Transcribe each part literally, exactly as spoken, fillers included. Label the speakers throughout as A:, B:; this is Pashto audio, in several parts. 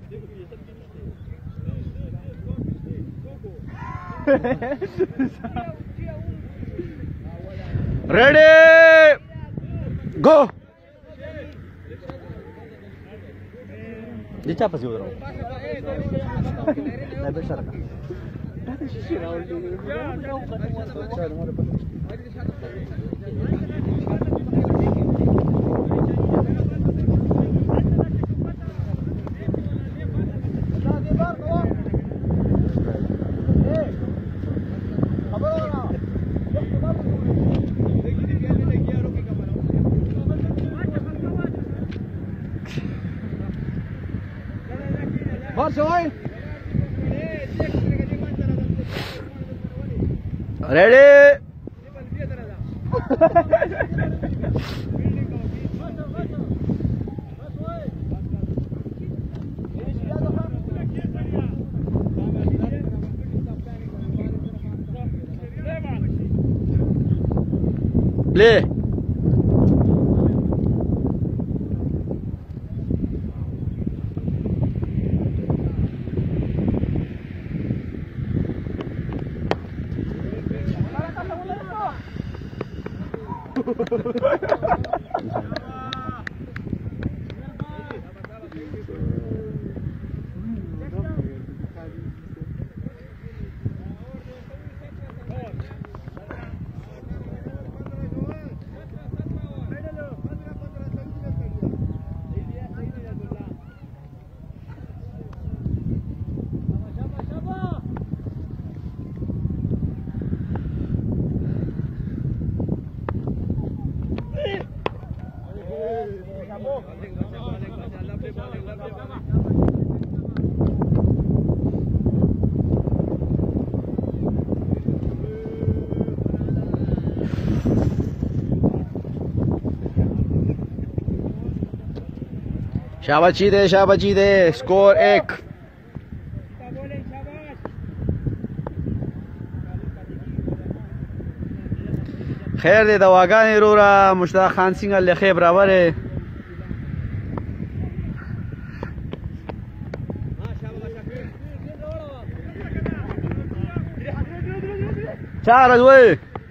A: Ready, go. Dia siapa sih orang? Nah, besar kan? Ready? Play. शाबाशी दे शाबाशी they score एक خیر दे दवागानी रोरा मुश्ताक खान सिंह लेखे बराबर है चार अजवे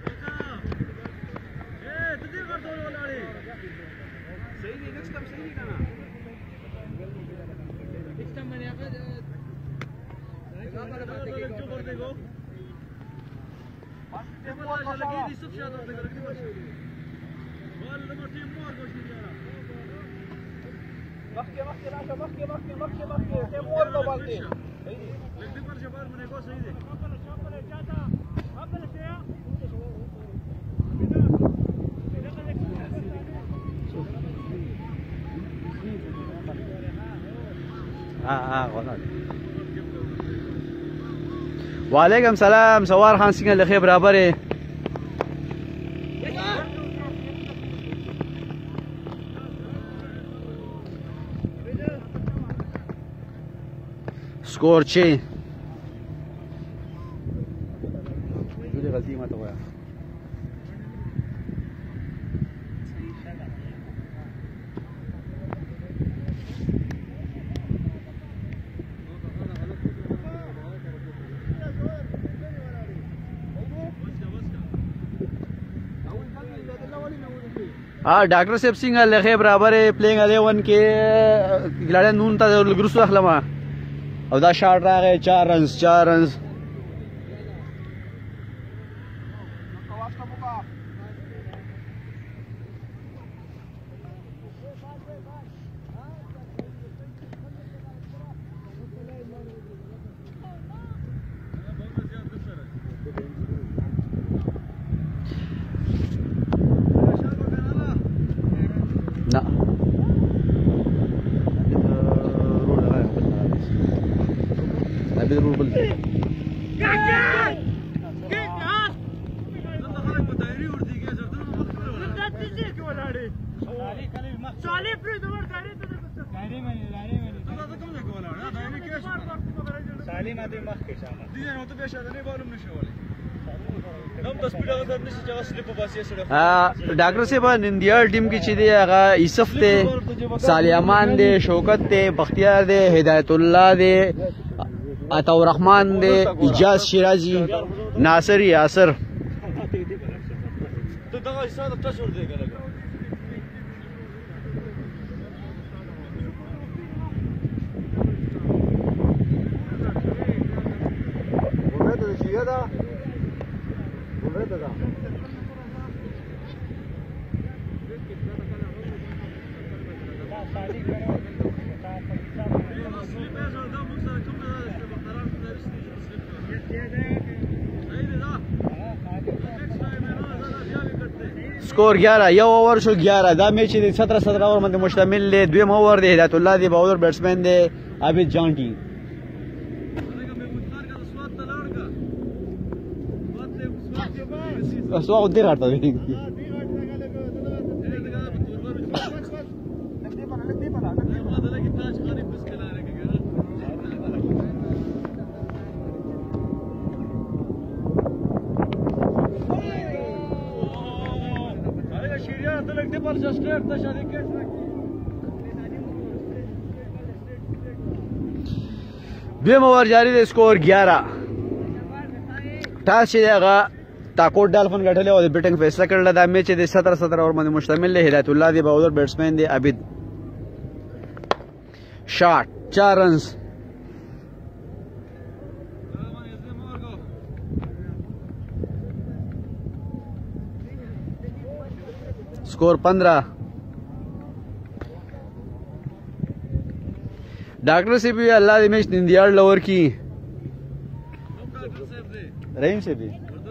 A: वालेकुम सलाम सवार खान सिंह लिखे बराबर है स्कोर छः गलती मत हुआ हाँ डॉक्टर सेब सिंह लेखे बराबर है प्लेइंग अलेवन के खिलाड़ी नून था ग्रुस अखलमा और दा शॉट रहा है चार रन चार रन ना अभी तो रूल डॉक्टर साहब नंदियार टीम की चीज़ें आगा इस हफ्ते सालियामान दे, शौकत दे, बख्तियार दे, हिदायतुल्लाह दे, अताउर रहमान दे, इजाज शिराजी, नासिर यासर। स्कोर ग्यारह यौ ओवर शो ग्यारह दा मैच दे सत्रह सत्रह ओवर में मुश्तमिल है। दुम ओवर दे हिदायतुल्लाह दे, बॉलर बैट्समैन दे आबिद जांटी। सो उधर हटता है दुम ओवर जारी दे। स्कोर ग्यारह। टॉस देगा ताकोट डॉल्फिन गठले और बैटिंग फैसला कर दा। मैच दे सत्रह सत्रह ओवर में मुश्तमिल है। हिदायतुल्लाह दे, बॉलर बैट्समैन दे आबिद। शॉट चार रन। स्कोर पंद्रह। डॉक्टर से भी अल्लाह दे मैच नंदियार लोअर की रहीम से भी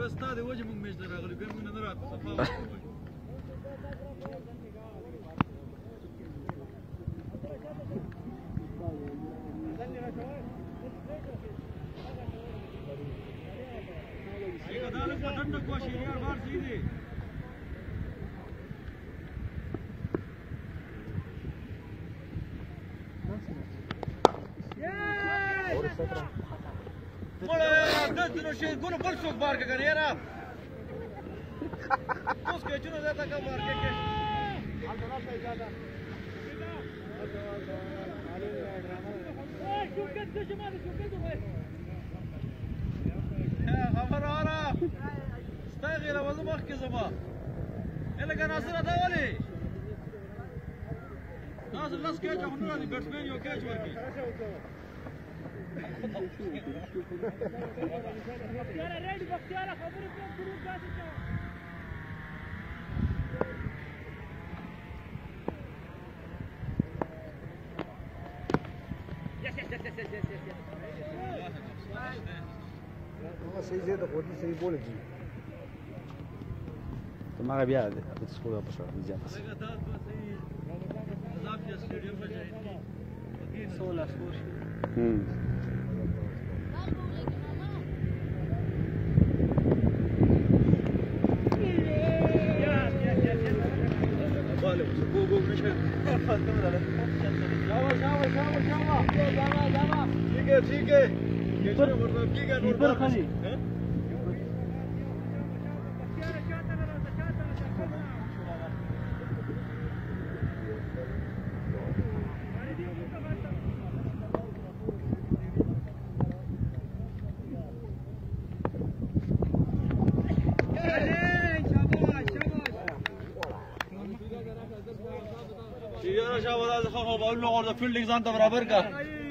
A: خبر آره استغفر الله مخ کې زما اله کنه سره دا ولي تاسو لاس کې چې خنور دي بیټسمن یو کېچ ورکی بختیار ریډ بختیار خبره کوم شروع کاسه یس یس یس یس یس یس सही से तो कोटी सही बोलेगी तुम्हारा भी याद है इसको वापस आ ज्यादा सोलह स्कोर हम्म ठीक है ठीक है कीपर खाली بقول له غرض فيلدينج زانت برابر का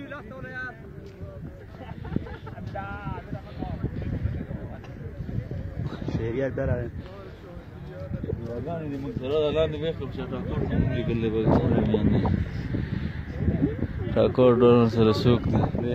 A: شهريات دار عليه والله دي مقدره لاندې وخت چې ټاکور کوم لګل به يعني ټاکور ډور سره سوق دي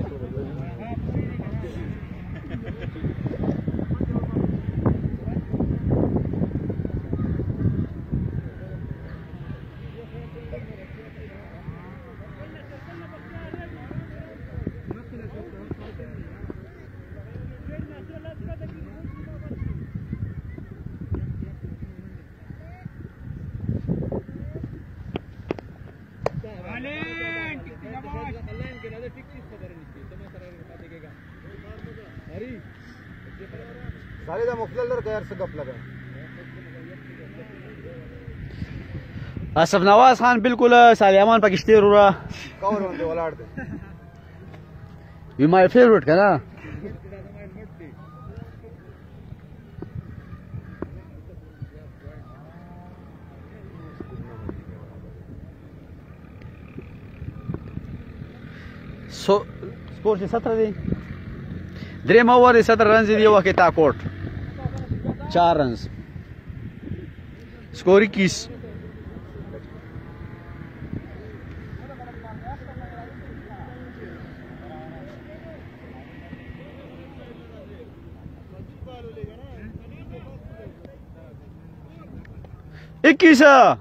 A: اسف نواز خان بالکل سالیمان پکشته رورا
B: کور باندې ولاړ دی
A: یو مای فیوریټ کنه سو سکور چې ستره دی دریم اوور ستره رنز دی یو کې تاکوټ چار رنز سکور اکیس इक्कीस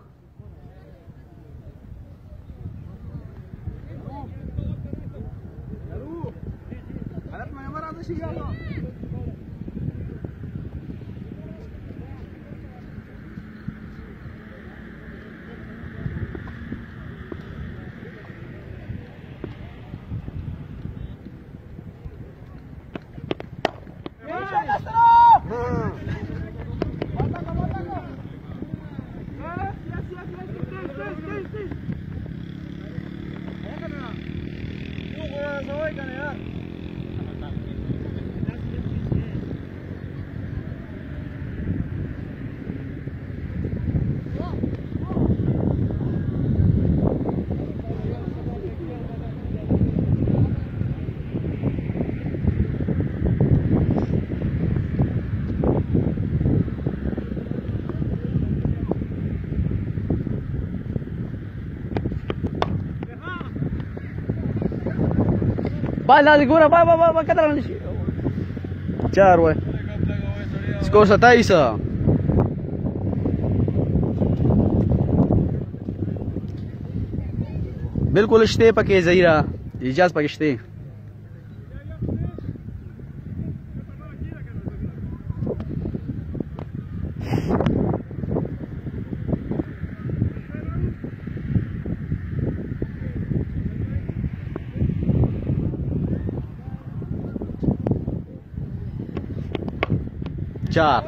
A: बाल लाल गोरा बा बा बा कतरा नशी चार वय स्कोर सत्ताईस बिल्कुल शते पके जहीरा इजाज पके शते चार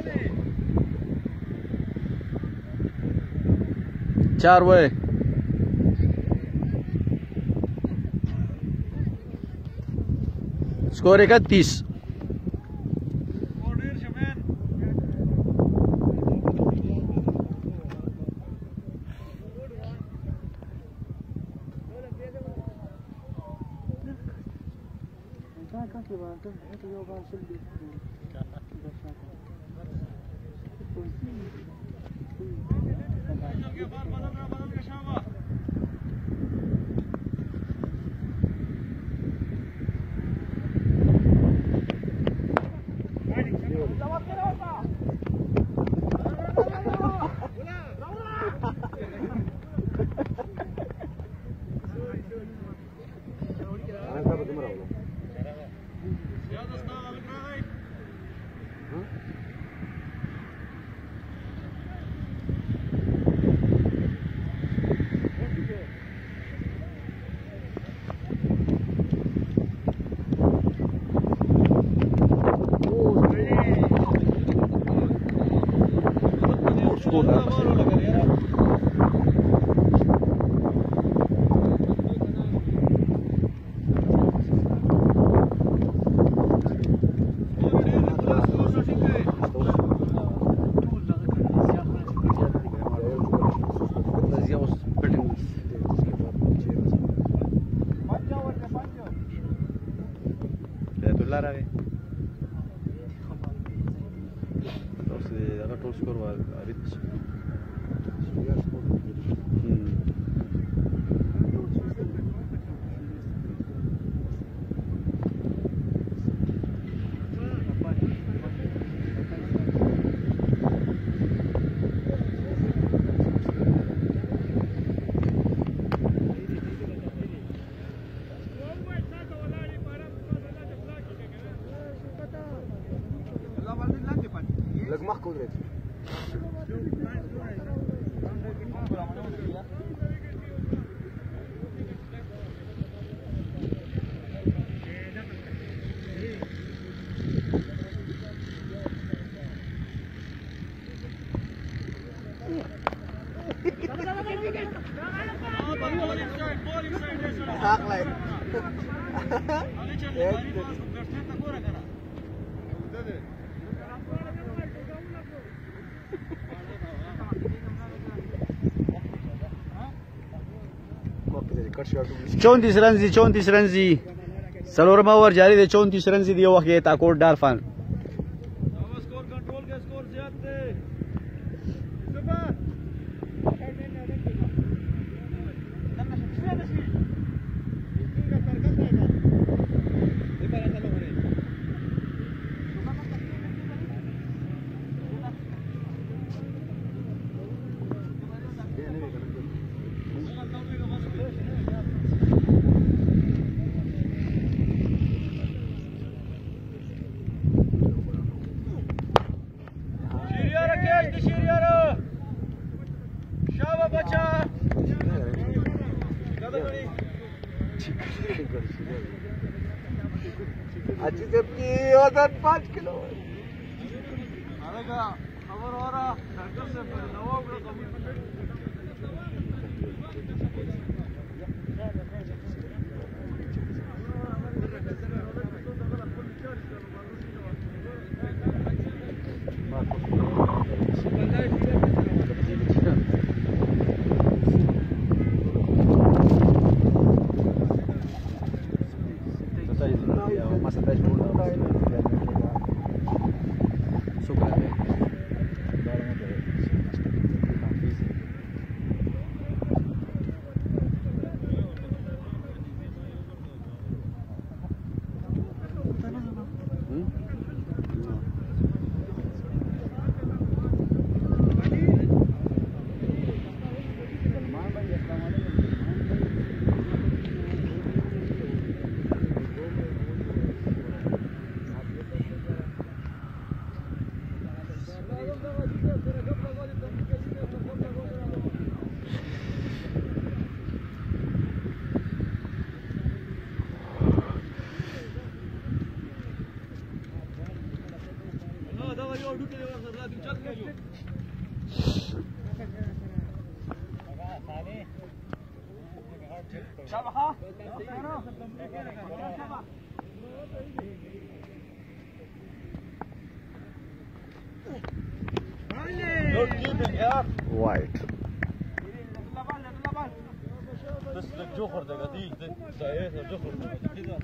A: चार वे स्कोर इकतीस
B: का
A: चौंतीस रन जी चौंतीस रन जी सलोरमा ओवर जारी थे चौंतीस रन जी दिए वक्त ये ताकोट डॉल्फिन
B: अच्छी जबकि वजन पाँच किलो
C: खबर हो रहा घर से
A: وايد
C: بس الجوخر ده قديم ده صحيح الجوخر كده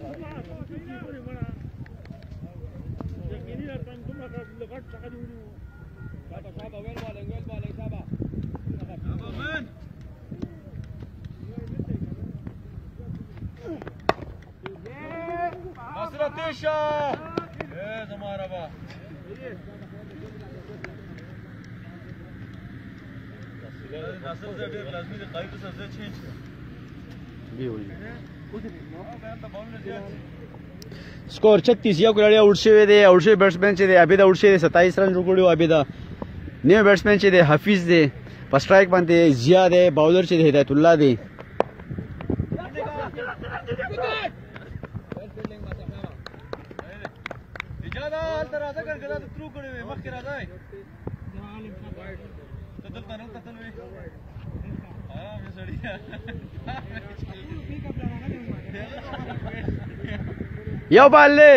C: ناصر التيشا ايه زمارة بقى ناصر زي غير لازمي دي قايد بس زي تشينج
A: स्कोर छत्तीस या कुराड़े आउट से दे आउट से बैट्समैन से दे अभी दा आउट से सत्ताईस रन रुकोड़ियो अभी दा न्यू बैट्समैन से दे हफीज दे फर्स्ट स्ट्राइक बनते जिया दे बाउलर से दे हिदायतुल्लाह दे
C: इजादा अंदर आजा कर गला थ्रू करे वे मख के राजा है तदल तन तदल वे हां ये सड़िया
A: यो बाले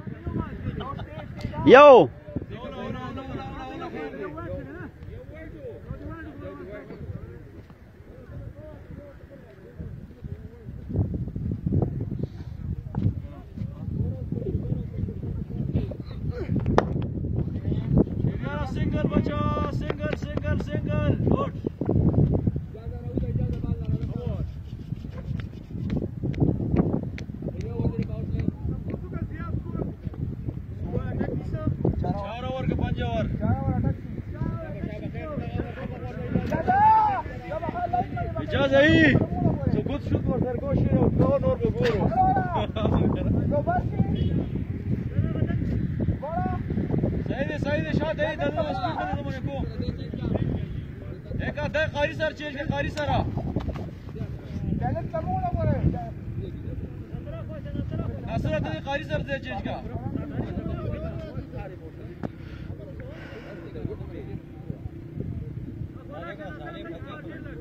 A: यो
C: सिंगल बचा सिंगल सिंगल सिंगल गुड चार ओवर के पांच ओवर इजाज़त है so good shoot was there go share go no go go सही है सही है शॉट है दल्ला स्पीड में तुमने को एक आधा कारी सर चेंज के कारी सर बैलेंस कम हो रहा है नसर आते कारी सर से चेंज का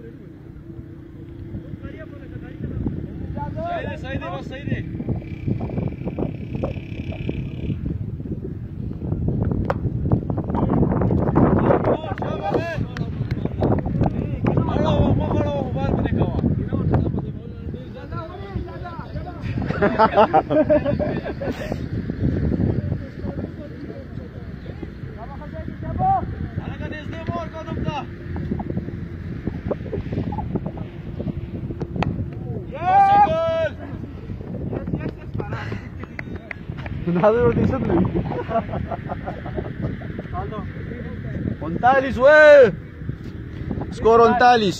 C: सही है सही है बस सही है
A: उनतालीस वे स्कोर उनतालीस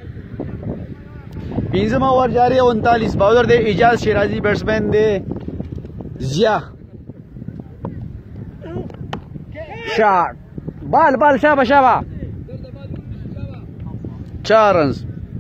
A: पिंजमा ओवर जारी है उनतालीस बाउलर दे इजाज शिराजी बैट्समैन दे जिया शॉट बाल बाल शाबा शाबा चार रन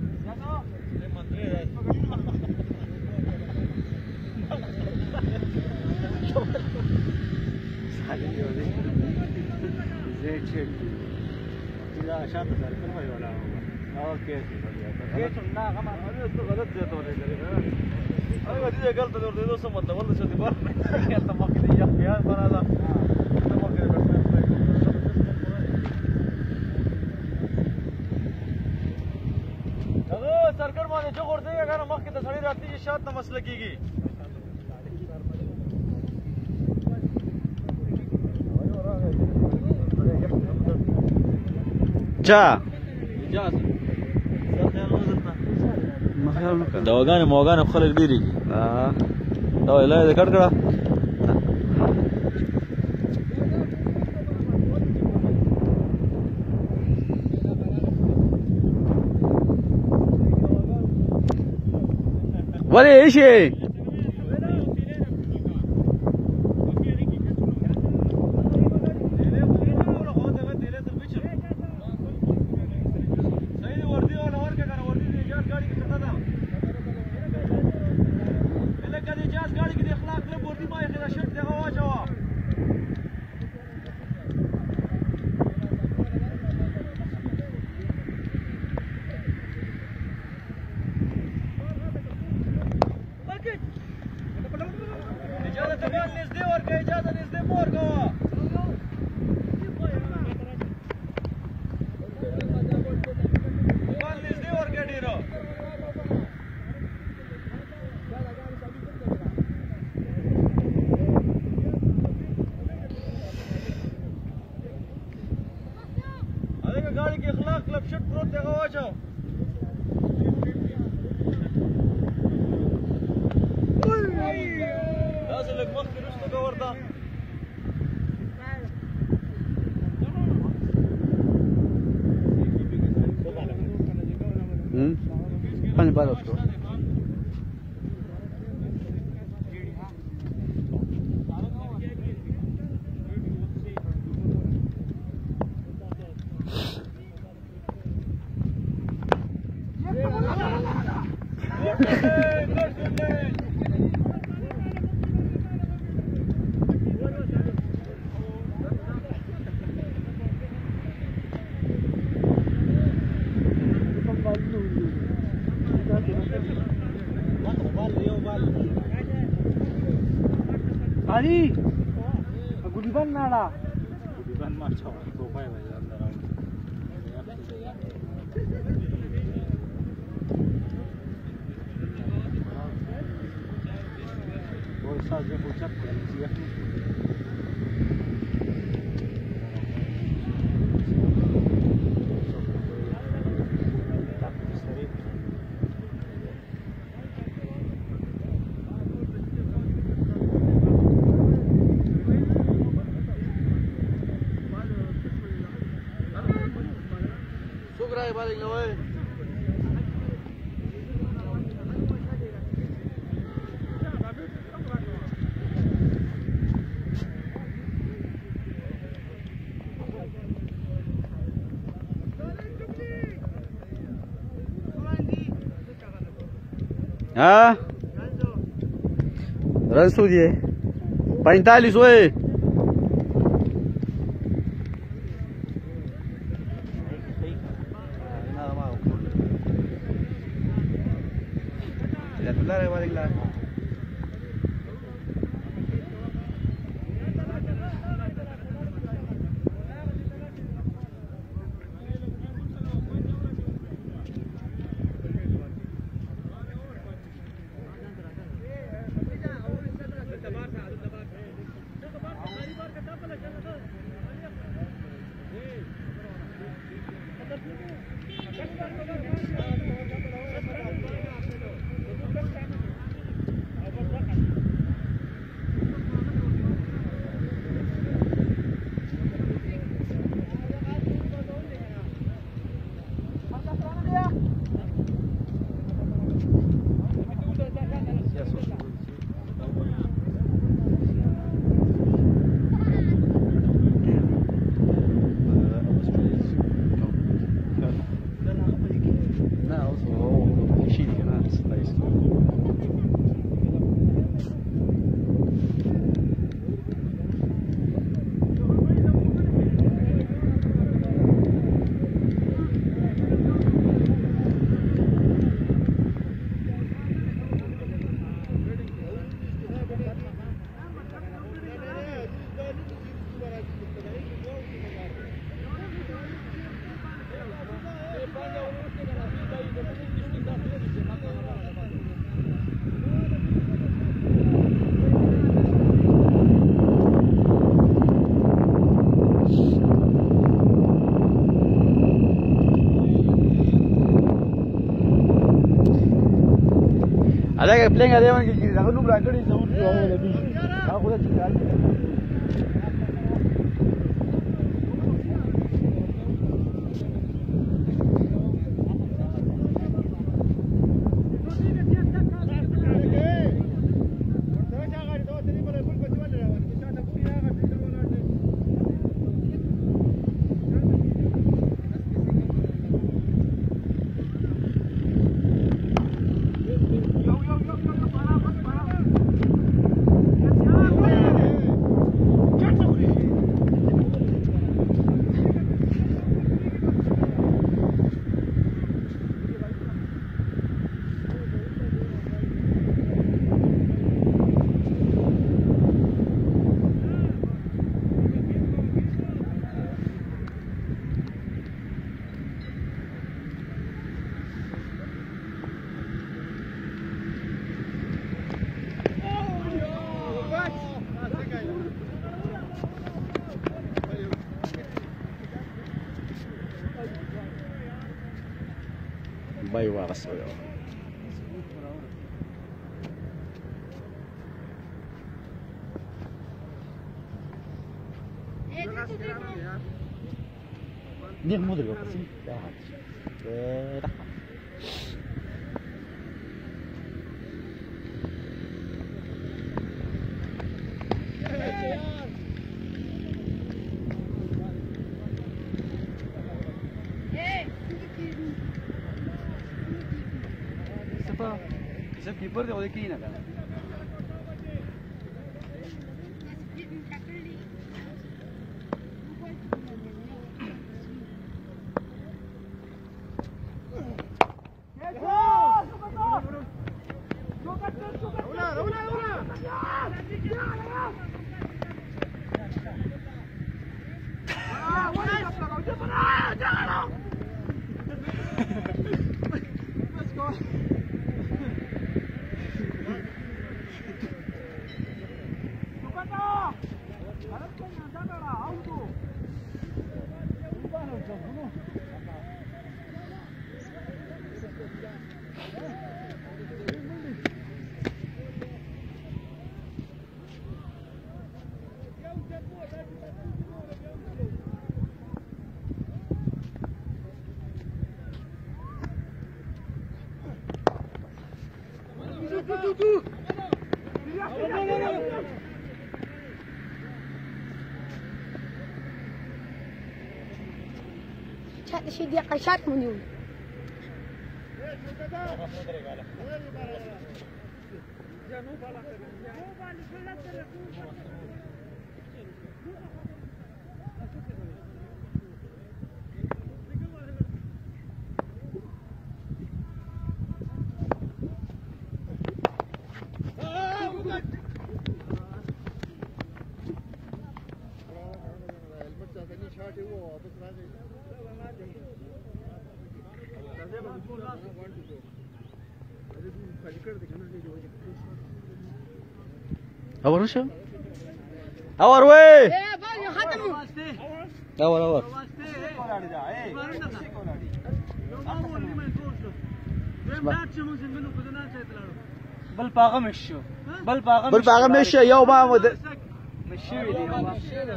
C: सर्कल माने जो कर देगा गाना मक्के तो सड़ी रात की शात न मसले की
A: जा
C: دواګانې موګانې خلک ډېرې دي دا ویلا یې کټ کړه
A: ولې ایشي
C: गाड़ी के खिलाफ क्लब शट प्रो देगा आ जाओ لازم لك مخ رشته كوردا
A: هم पानी बार उसको
B: Ali, aku di mana lah?
C: Di mana macam itu kau yang ada. Oh, saja bocah polisi.
A: balik lah weh. हाँ रन सो दिए पैंतालीस हुए راتلنګ دی ونه کې هغه نوم راکړي زموږ هغه لبي هغه خو چې باي واغس دي مدري بس ده ده Ese keeper de aquí na kana.
D: شات شي دي قشات منيون
A: اور شو اور وې
D: اے باندې ختمو
A: اور اور
C: بل پاغه مشو بل پاغه
A: بل باغ مې شه یو ما مو
C: مشي دي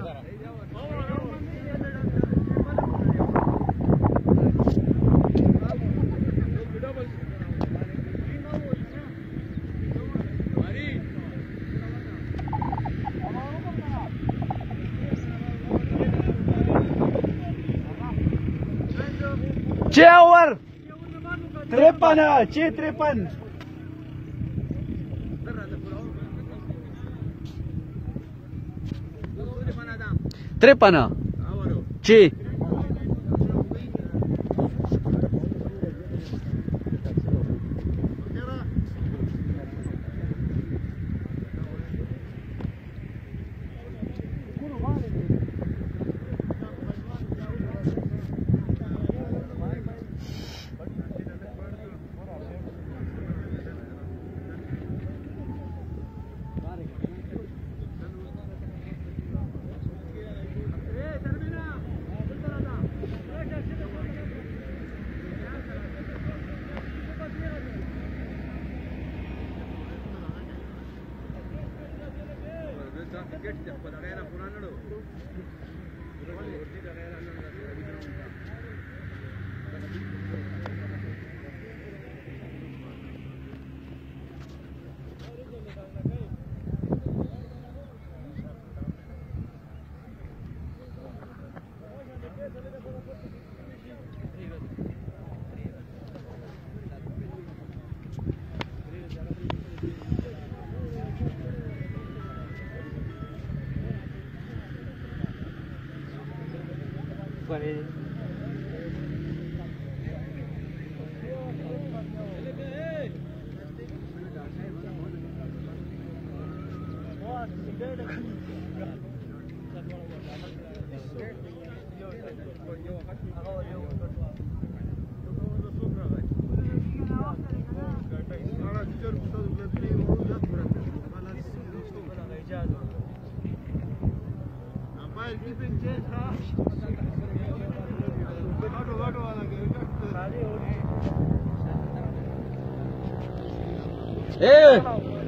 A: छह ओवर तिरपन छह तिरपन तिरपन छह Hey!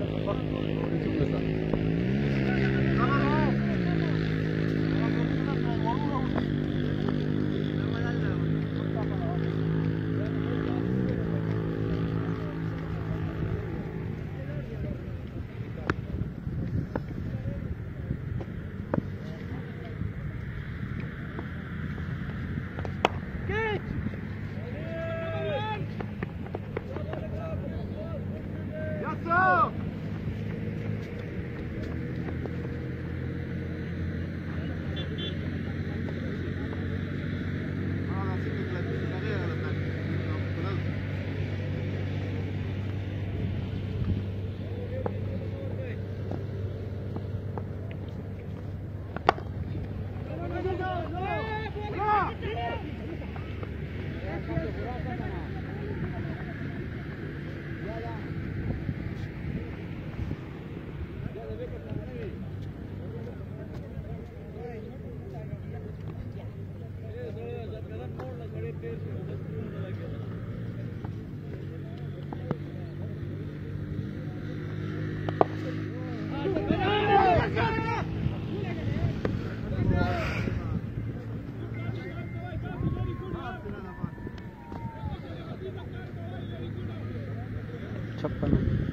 A: छप्पन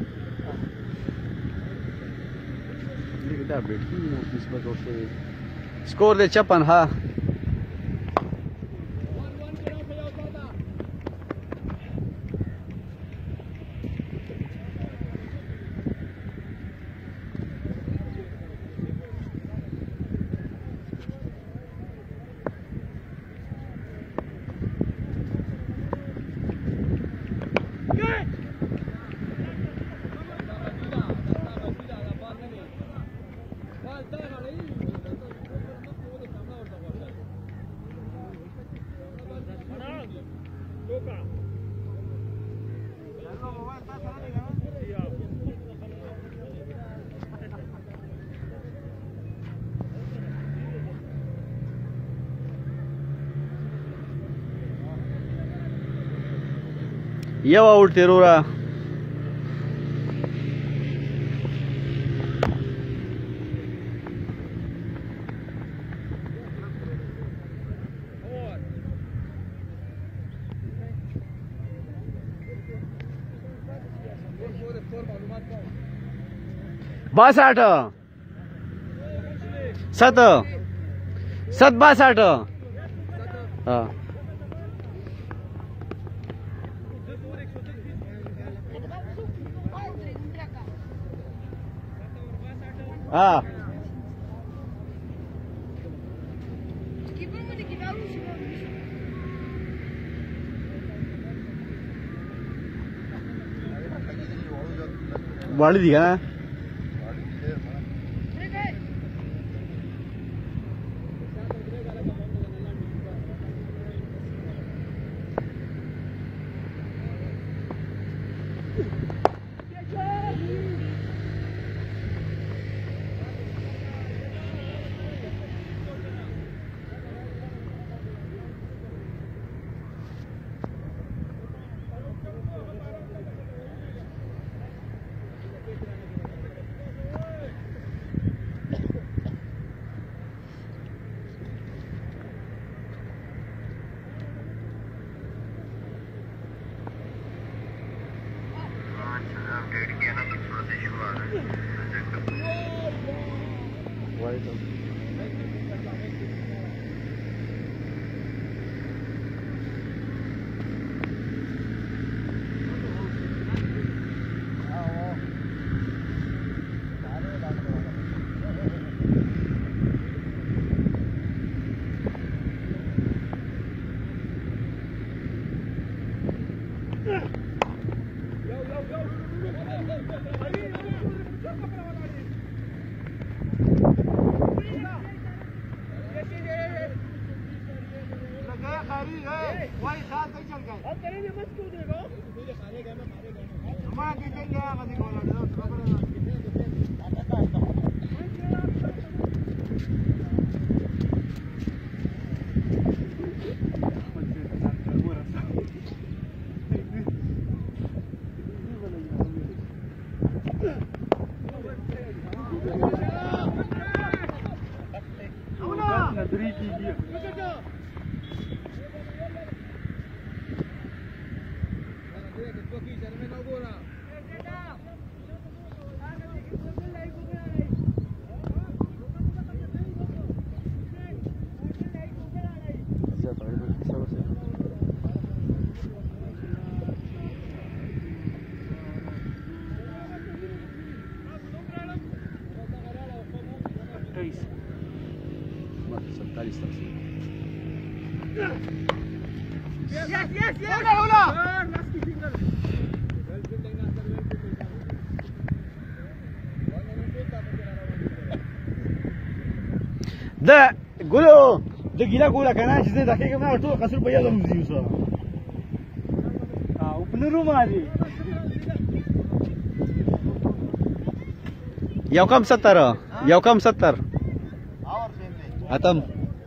A: स्कोर दे छप्पन हाँ यव आउट तेरोरा बासठ सत सत बासठ हाँ हाँ वाली दिखा ना ده قولوا ده قيلا قولا كنا جزء دقيقة ما أرتو قصر بيا لهم زيوسا آه وبنرو مالي يو كم ستر يو كم ستر أتم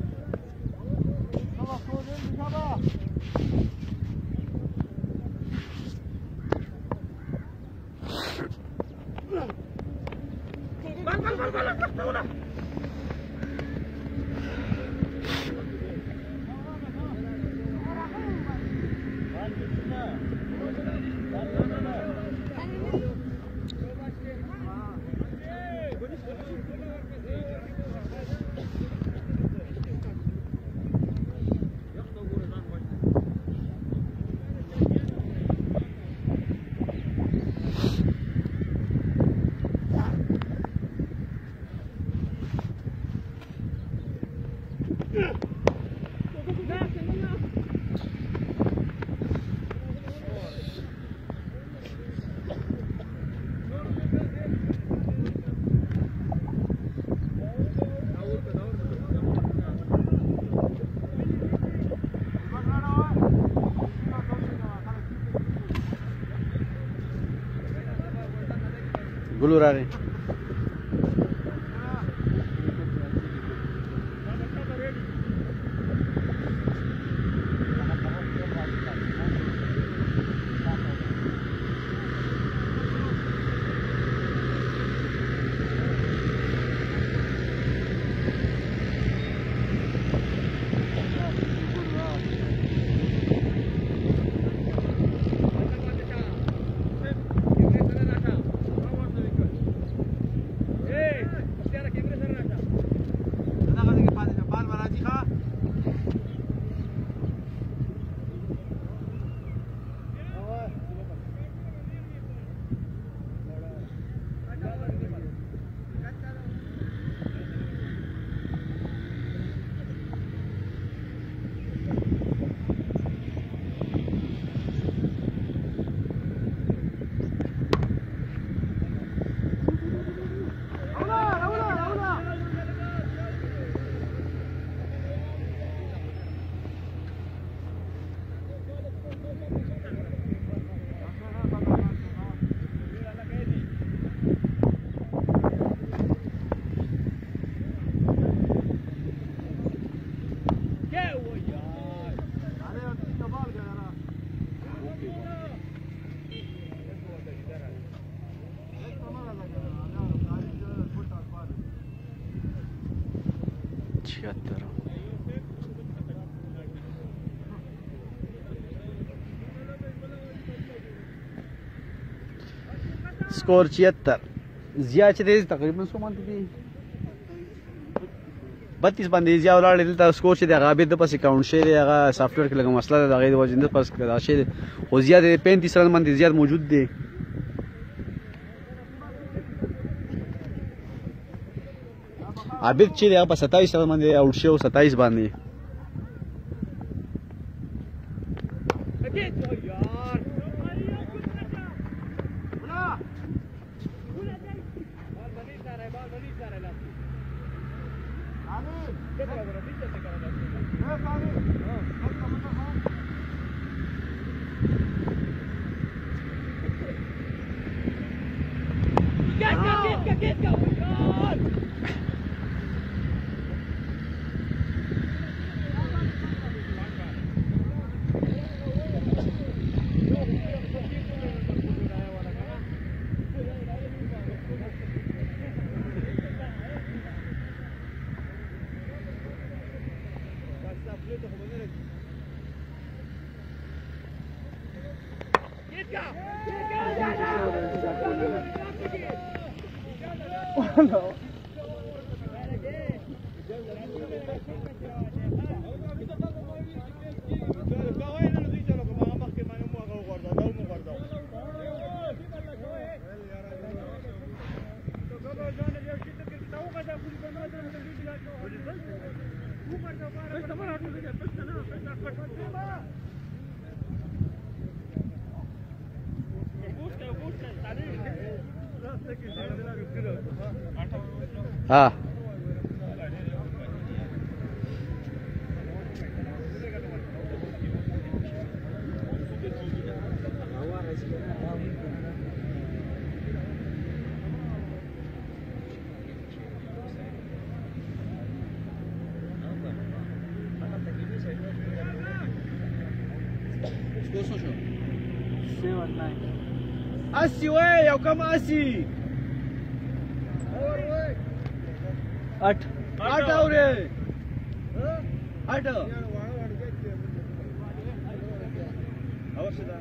A: قولوا راري छिहत्तर स्कोर छिहत्तर जिया तकरीबन सौ मंथ थी بتیس باندې زیا ولاړ دلته سکور چې د غابې د پسې کاونټ شوی دی هغه سافټویر کې لږه مسله ده د هغې د وجې نه پس دا شی خو زیات دی پینتیس رن باندې زیات موجود دی عابد چې دی هغه په ستایس رن باندې آوټ شوی ستایس باندې ها اسی وای یو کم اسی اठ اठ اوره اठ اوسدا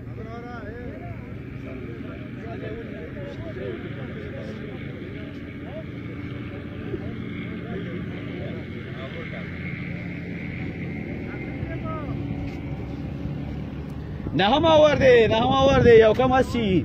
A: نه هم آورده نه هم آورده یو کم اسی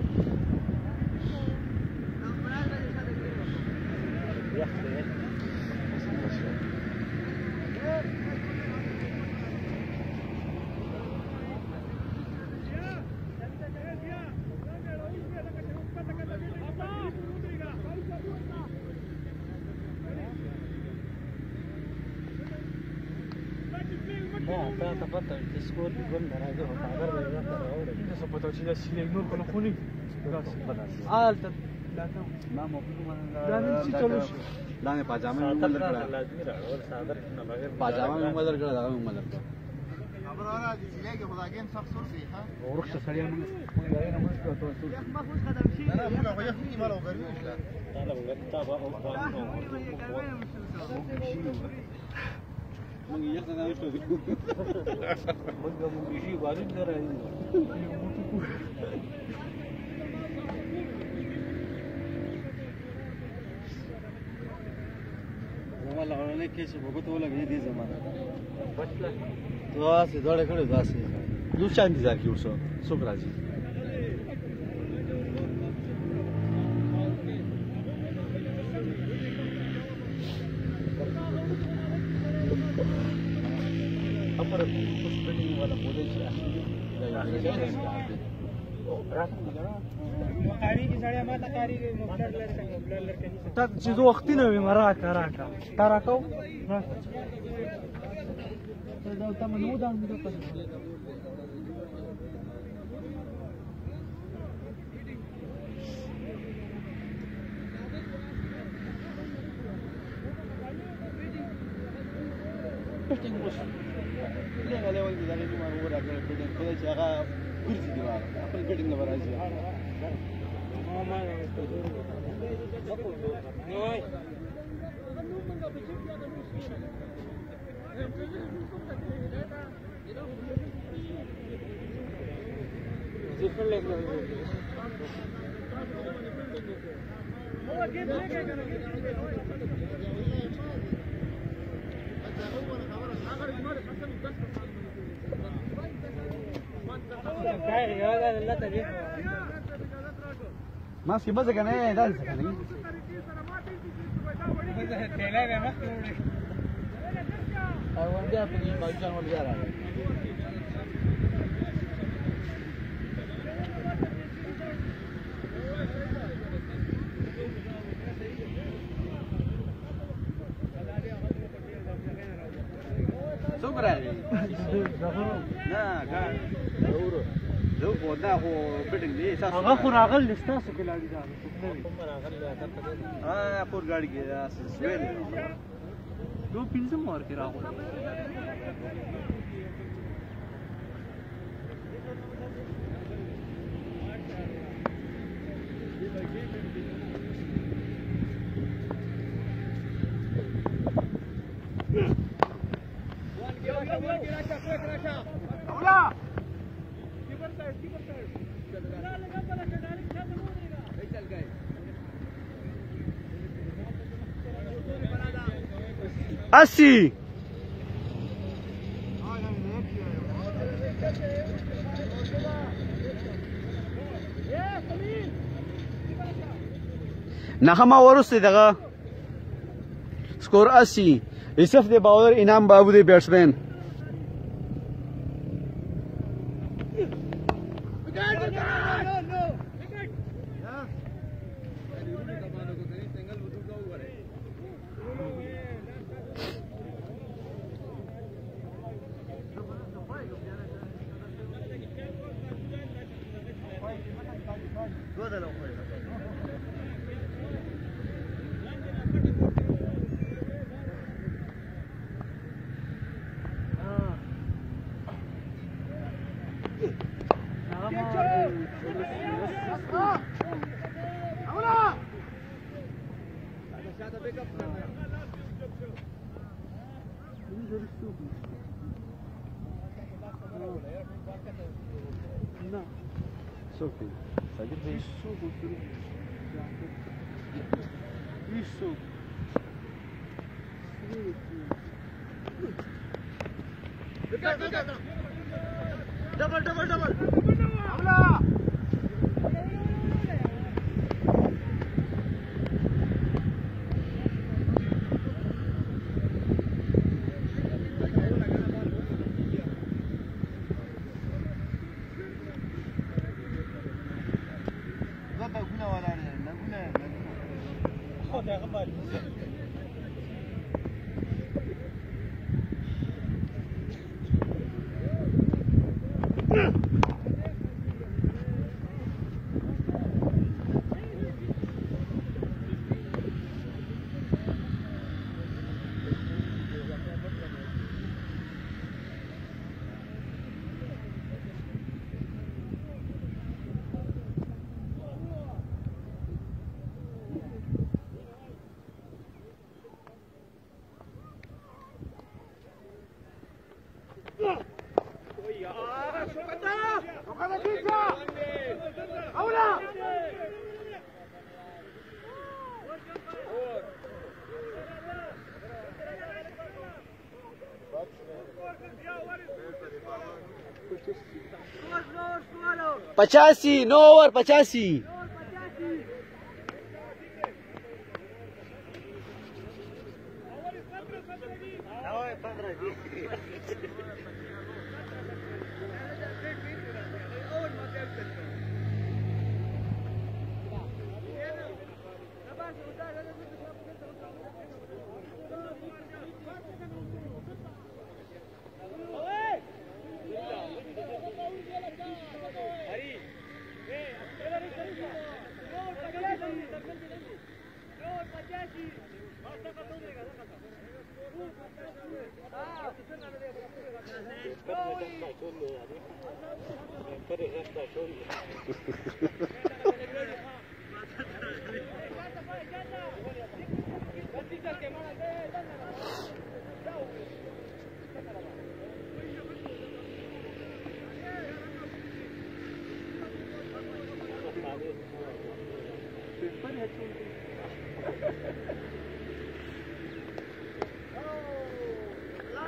A: لاندې پاجامه مې مدر کړه پاجامه مې مدر کړه دا مې مدر کړه خبر اورا دي چې لګي خداګین سخت سور دی ها ورخصه سړی موږ موږ یې نه موږ ته ټول ما خوش قدم شي نه موږ خو یې خې مالو ګرځي اشلا دا موږ ته با او موږ یې څنګه نه شو موږ موږ شي وارد نه راځي والله غوړنه کې چې وګته ولګې دي زمانه بچلا دوا سي دوړې کړې دوا سي نو چاندي ځکه ورسو څوک راځي خبره کوم څه ولا بوله چې مقاری کی سړی ما تکاری مختار لړکا لړکا ته چې زه وخت نه ویم راکا راکا تا راکاو راکا دا ته منو دا موږ ته پټینګ وشو له ولې دې دا نه ما وراګل پټینګ خو چې هغه ګرځي دی واره خپل ګډینګ نه راځي ما ما نوای زفر لګ ما سکي مزه کنه دا څه کنه او بیا په دې باندې ځان ولې راغلی څوک راغلی نه ګاډ زه خو دا خو فټنګ دی هغه خو راغلی ستاسو کې لاړې دا ها پور ګاډي کې دا سویل دو پنځه مور کې راغلی अस्सी نخما ورسته دغه سکور अस्सी یوسف دی باور انعام بابو دی بیټسمن Sophie, ça dit bien. Isso. Double, double, double. Allah. पचासी नौ ओवर पचासी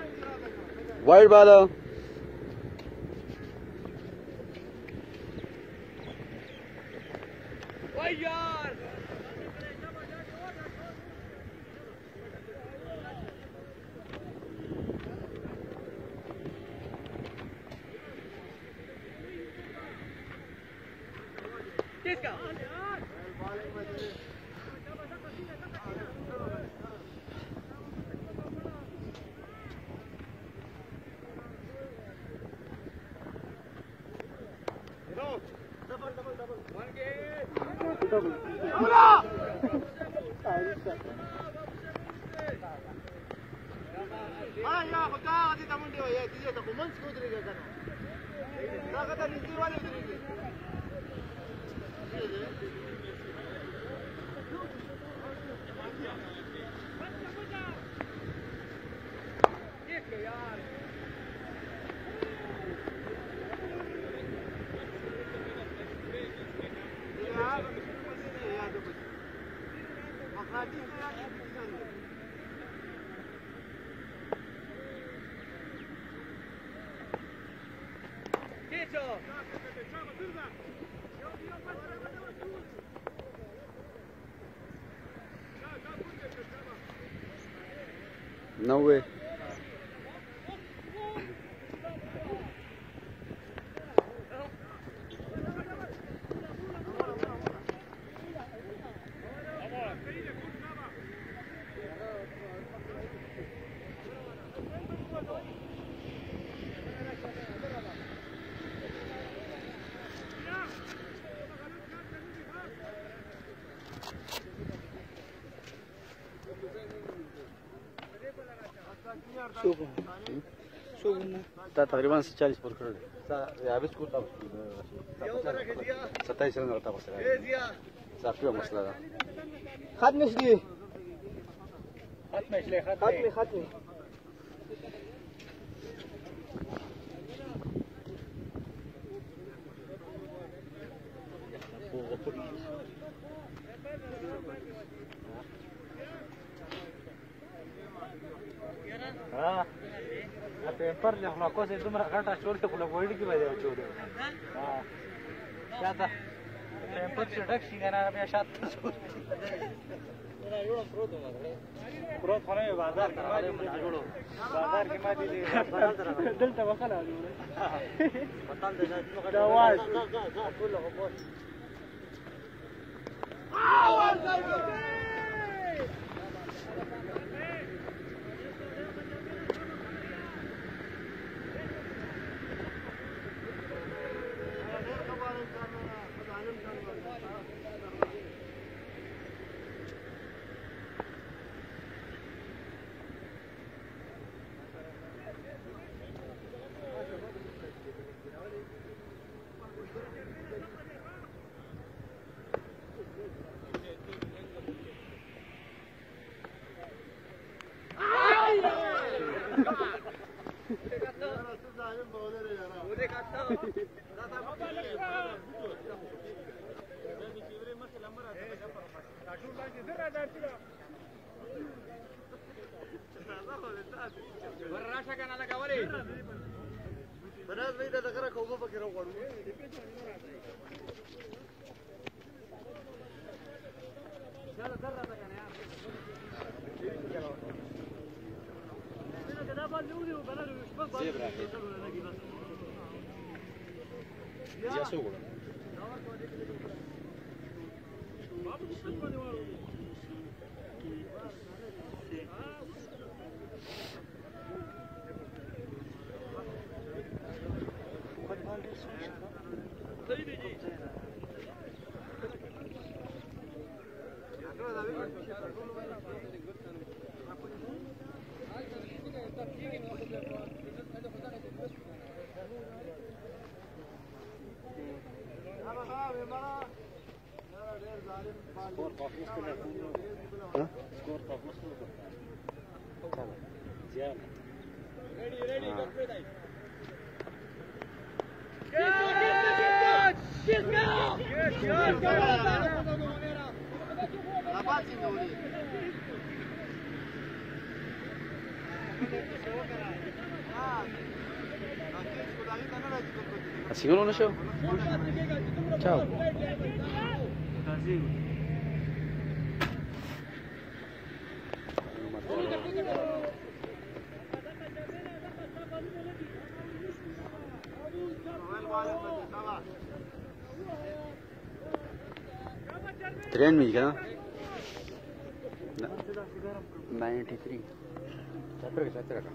A: Wide baller. No way. تا تقریبا चालीस पर करोड़ याबस को था सत्ताईस रन रहता बस साफी मसला था
B: खत मछली खत मछली खत में खत में हाँ पेपर ले हम को से तुम रखा छोड़ के बोला वर्ड की वजह छोड़ हां क्या था पेपर से डक सिंगाना में शायद मेरा योड़ा प्रो तो प्रो थाने में बाजार का जोड़ो बाजार के मादी ले दिल तवक्कल आ लो बता दे दवाज बोल लो बोल
A: Ya seguro. Así no lo show. Chao. Train me, क्या? ninety-three. Chapter का chapter का.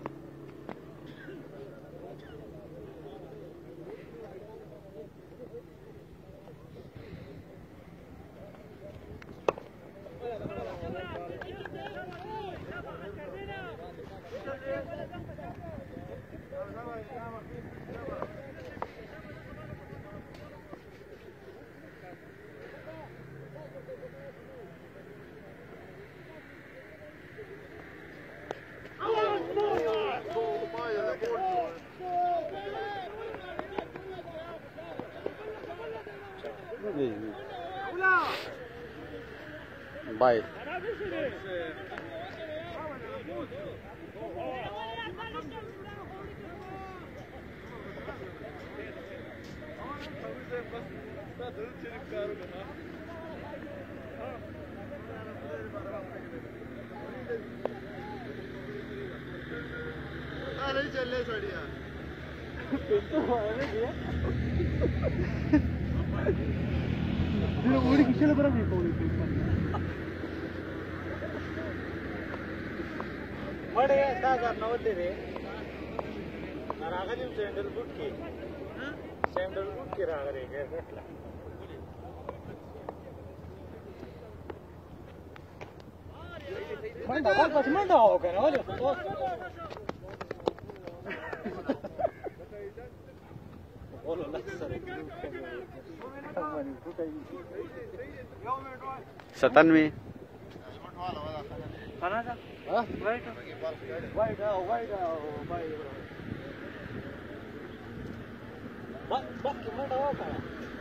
A: Bye.
C: नहीं चल रहे सड़िया उड़ी किसी बरा नहीं पौड़ी मडे दहा हजार नव्वद रे रागाली सैंडल बूट की सैंडल बूट की राग रे घेतला मंडा बाल पास मंडा हो का ना बोलो ना सर
A: सतानवे
C: खाना जा हां वाइट वाइट वाइट वाइट बस बस मंडा हो का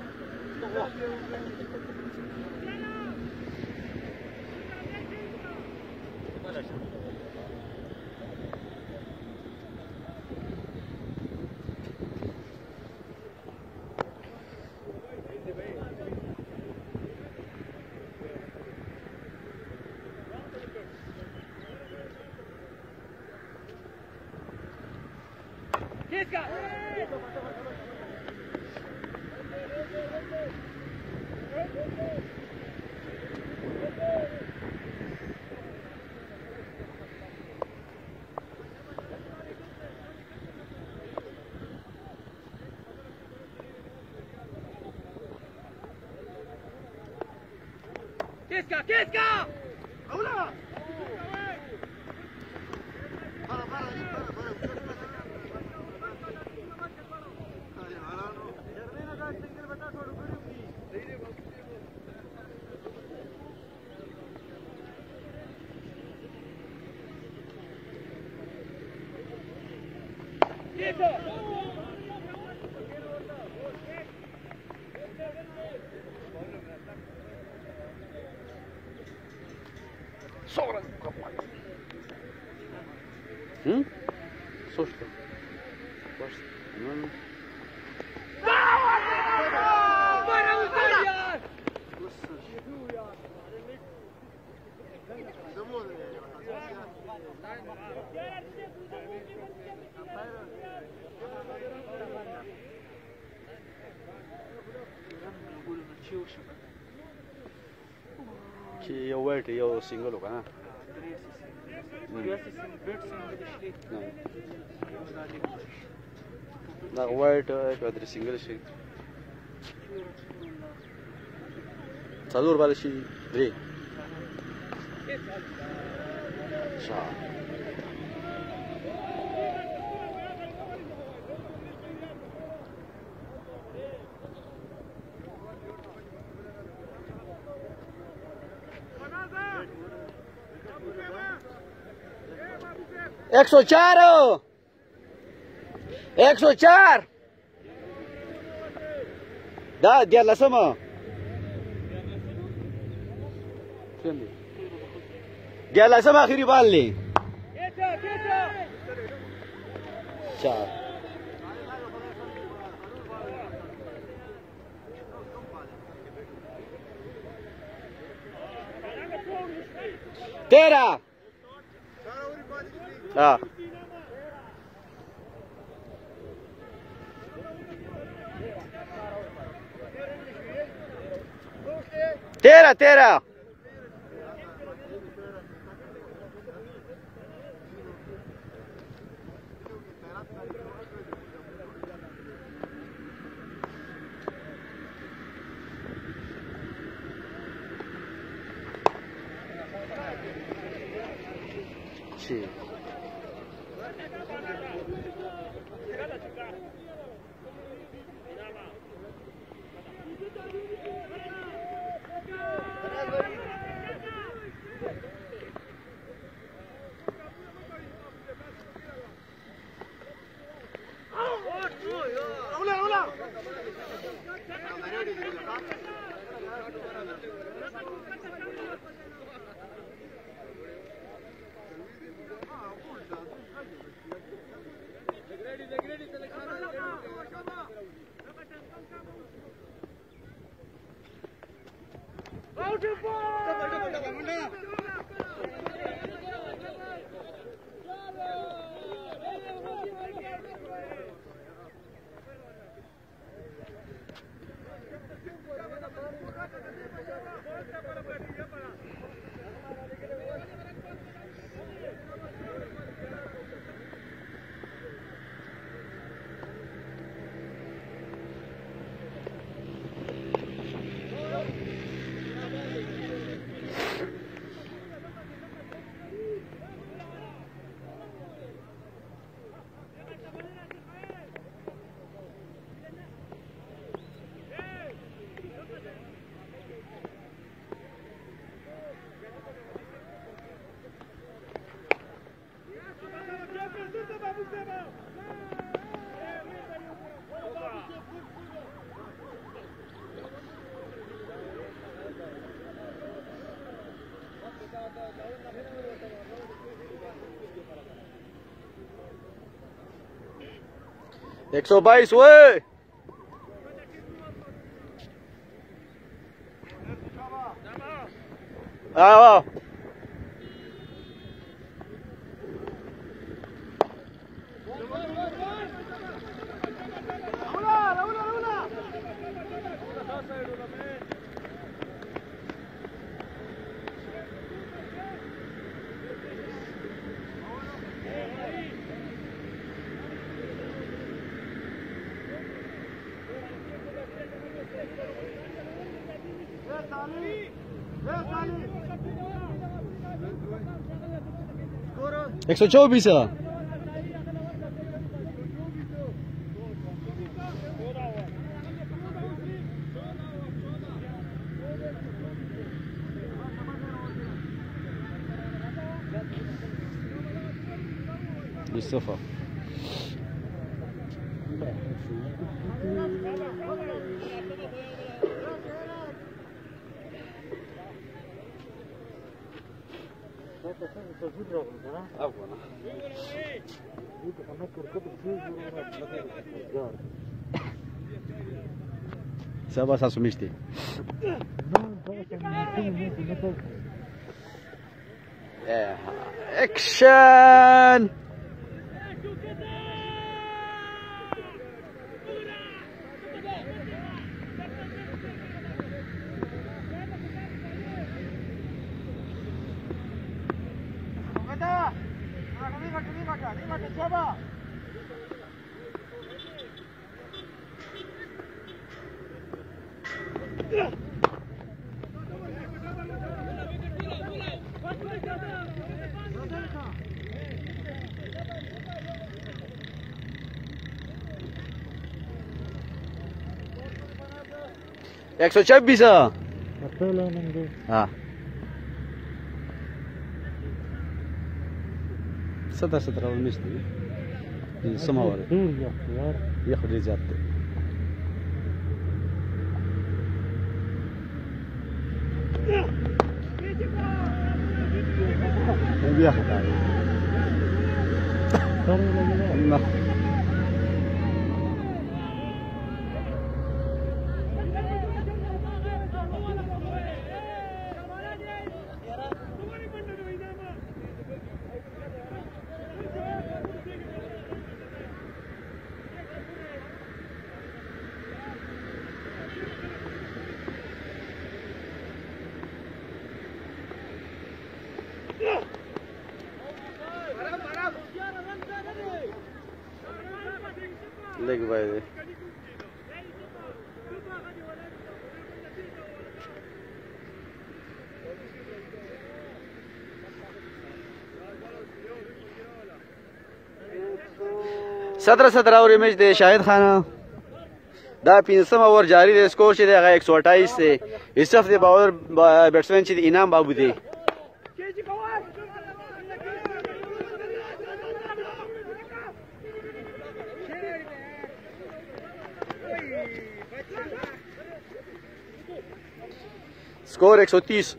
B: किसका किसका
C: अवला
A: Hmm? Слушай. Ну. Ci eu uite, eu singurul, ca na? Da, white quadri single și țadur vale și vrei. Așa. एक सौ चार एक सौ चार दा द्या लसम द्या लसम आखिरी बाल ली चार तेरह हाँ तेरह तेरह एक सौ बाईस ओए आओ एक सौ चौबीस Mustafa. Saba s-a sumiște. Action! एक सौ छब्बीस हाँ सत्रह सत्रह उन्नीस समावर ياخد زيادته بياخد عليه الله لږ باید सत्रह सत्रह ओवर मैच दे शाहिद खान دا پنځم اوور جاری دی سکور چې دی هغه एक सौ अट्ठाईस دی اشرف دی باور بیټسمن چې دی انعام بابو دی स्कोर एक सौ तीस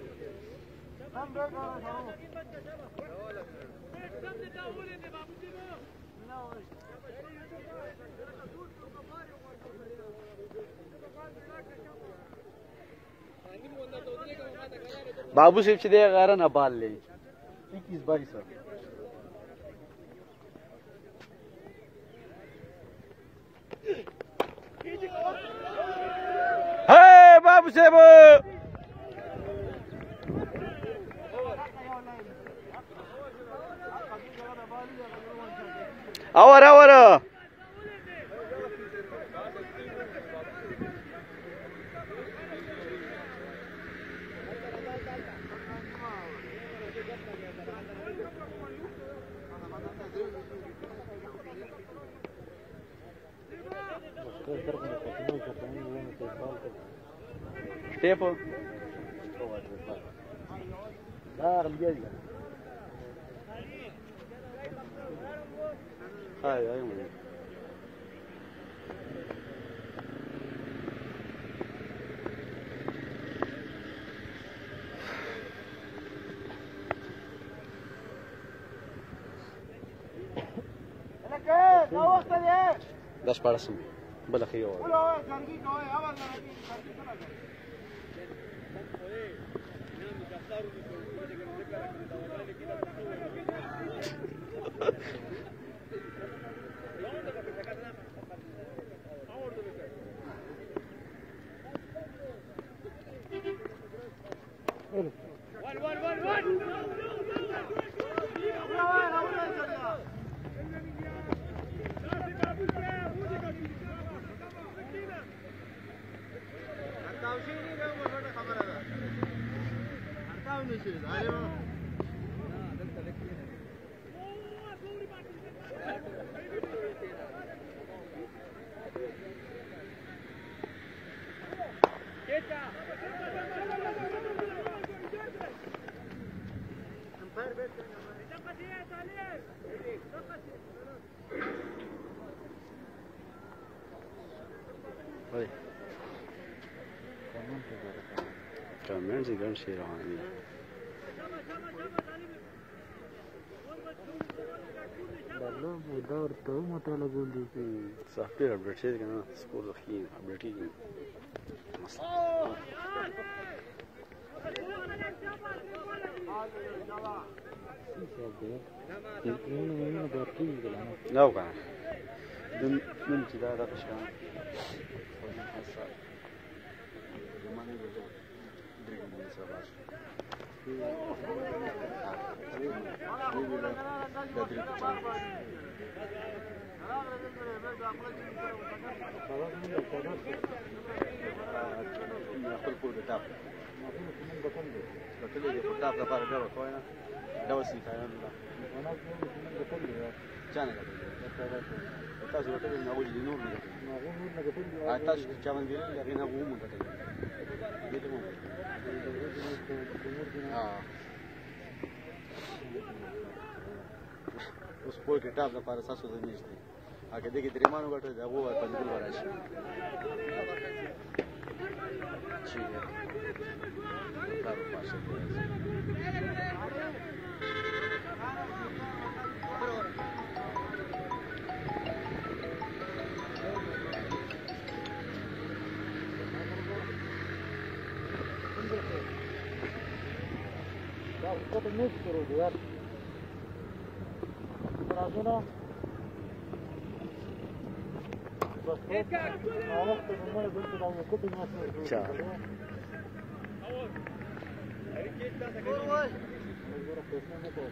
A: बाबू सिर्फ दे गारा ना बाल ले इक्कीस बाईस है बाबू साहब और और Tempo. Dar الجاي. هاي هاي مو. لك ده وقت ده. ده شبارسم. بلا خير. كمان زي قال شيء رهاني
B: والله بدور تو متى لقول دي
A: صافي ابديت شيء كمان سكور اخير ابديت لا وقع من من كذا هذا كشان उस पोल के टाप का पारा सासू से नीचे आगे देखिए तेरे मानो बैठे जा वो पंजुल वाला है ठीक है कारो पास
B: उसको तो मिस करो यार राजना बस आवाज तो मैं बोलते रहूं को भी मत
A: अच्छा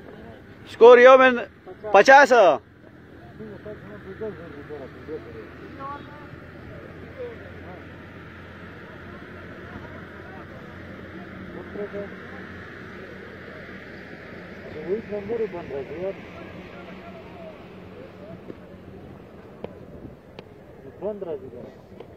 A: स्कोर यो में पचास
B: پرېږده د ویټ نمبر یې بند راځي یار بند راځي بیا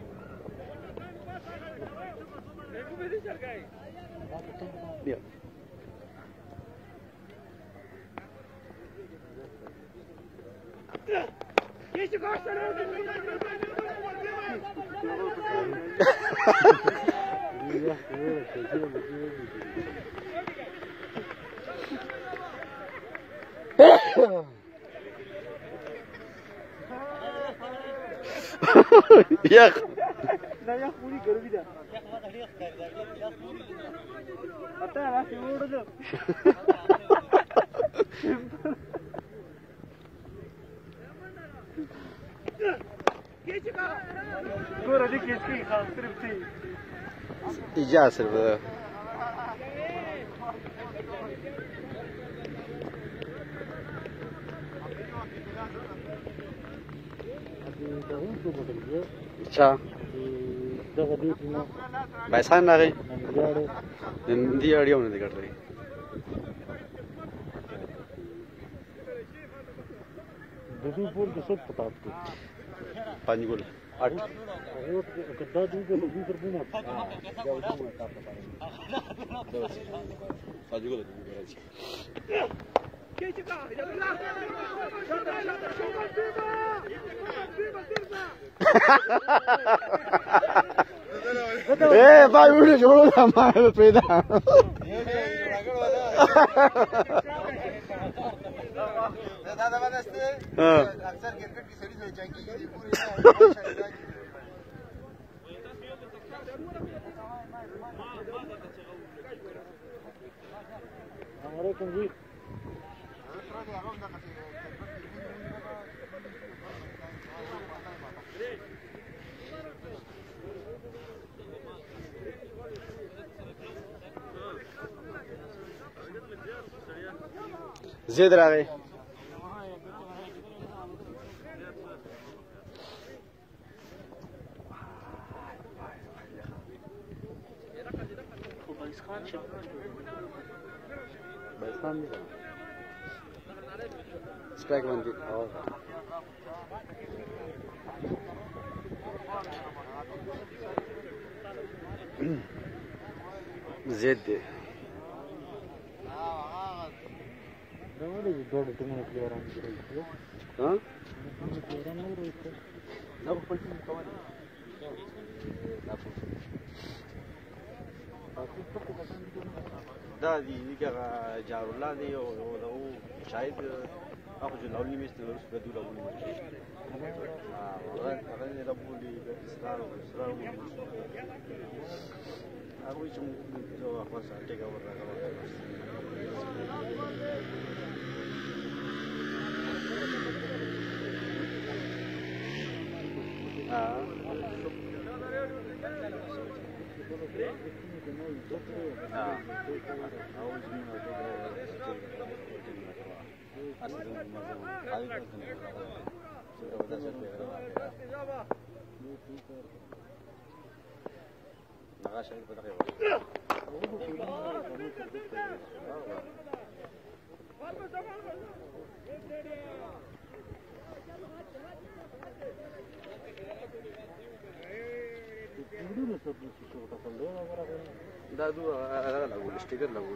A: یخ
B: دا یخ پوری ګرمي ده پته راځي وړل ګوره دې کې څه خاص صرف څه
A: اجازه صرف अच्छा बैसान आ गई नंदी अड़िया होने दिखा रही
B: दूधीपुर के सब पता आपको
A: पांच गोल आठ
B: कितना दूध के दूध पर भी ना
A: पांच गोल ए भाई वीडियो छोड़ो ना हमारे पैदा दादा बदस्ते अक्सर क्रिकेट की सीरीज में जाएगी ये पूरी
B: हमारे कंजी
A: زيد راغي स्ट्राइक बंदी زيد
B: دو ټیمونه پلیران دي
A: ها
B: پلیران نه وروي
A: دا په پلټین کومه دا دي دغه جار الله دی او او شاید اخو جلاونی مست ورس په دوله ونی ها هغه هغه د بولی د اسرار او اسرار هغه چې موږ خلاص اټیک اور راغلی दादू अलग लगूल स्टिकर लगूल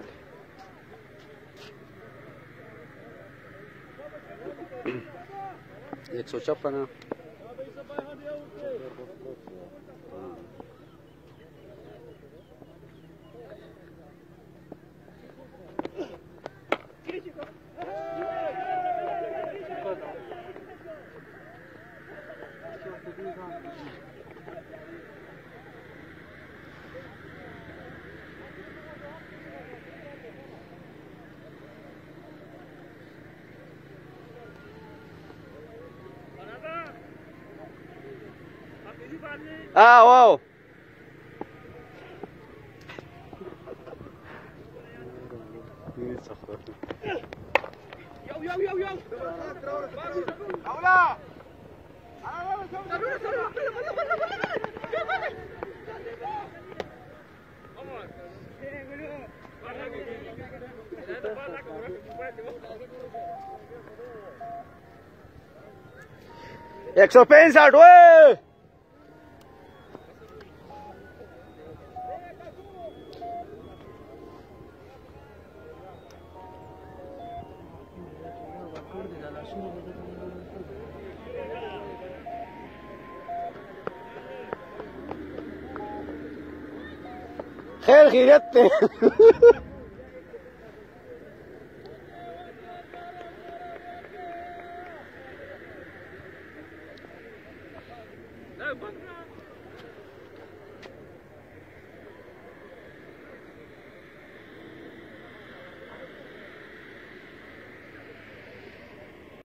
A: एक सौ छप्पन Ah, wow.
C: Yo, yo, yo, yo. Hola. Vamos.
A: एक सौ पैंसठ ओए खैर खैरियत थे
C: बंद